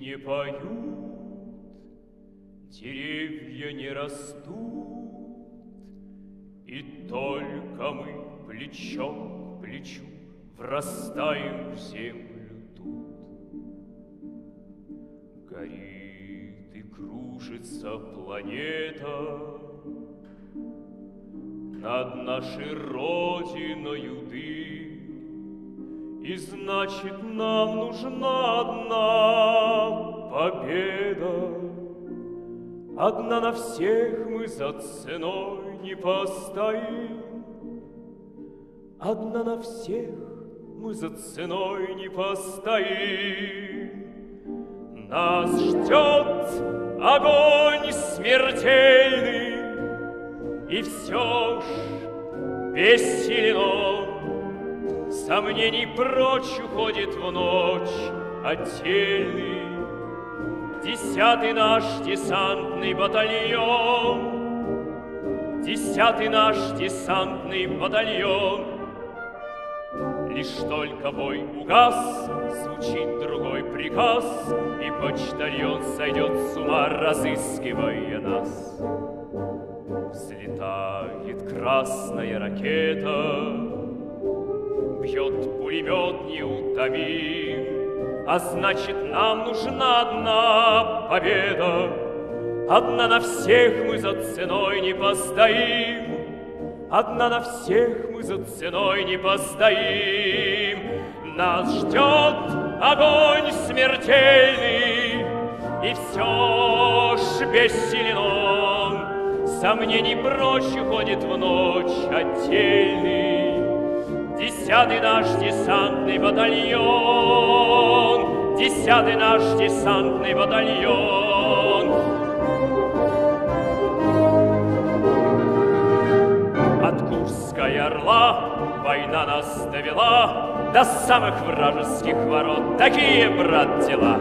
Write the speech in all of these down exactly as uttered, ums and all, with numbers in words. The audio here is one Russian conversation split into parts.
не поют, деревья не растут, и только мы плечом к плечу врастаем в землю тут. Горит и кружится планета над нашей родиною дым, и значит, нам нужна одна победа. Одна на всех мы за ценой не постоим. Одна на всех мы за ценой не постоим. Нас ждет огонь смертельный, и все ж бессилен он. Сомнений прочь уходит в ночь отдельный десятый наш десантный батальон. Десятый наш десантный батальон. Лишь только бой угас, звучит другой приказ, и почтальон сойдет с ума, разыскивая нас. Взлетает красная ракета, бьет пулемет неутомим, а значит, нам нужна одна победа. Одна на всех мы за ценой не постоим. Одна на всех мы за ценой не постоим. Нас ждет огонь смертельный, и все ж бессилен он. Сомнений прочь уходит в ночь отдельный десятый наш десантный батальон. Десятый наш десантный батальон. От Курской Орла война нас довела до самых вражеских ворот. Такие, брат, дела.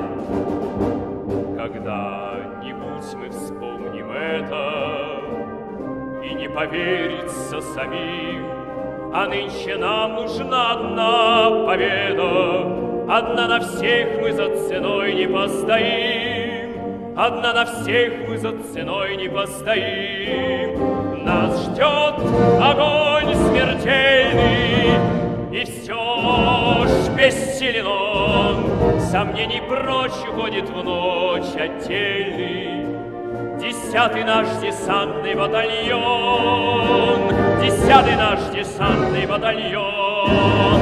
Когда-нибудь мы вспомним это, и не поверится самим. А нынче нам нужна одна победа. Одна на всех мы за ценой не постоим. Одна на всех мы за ценой не постоим. Нас ждет огонь смертельный, и все ж бессилен он. Сомнений прочь уходит в ночь отдельный десятый наш десантный батальон. Десятый наш десантный батальон.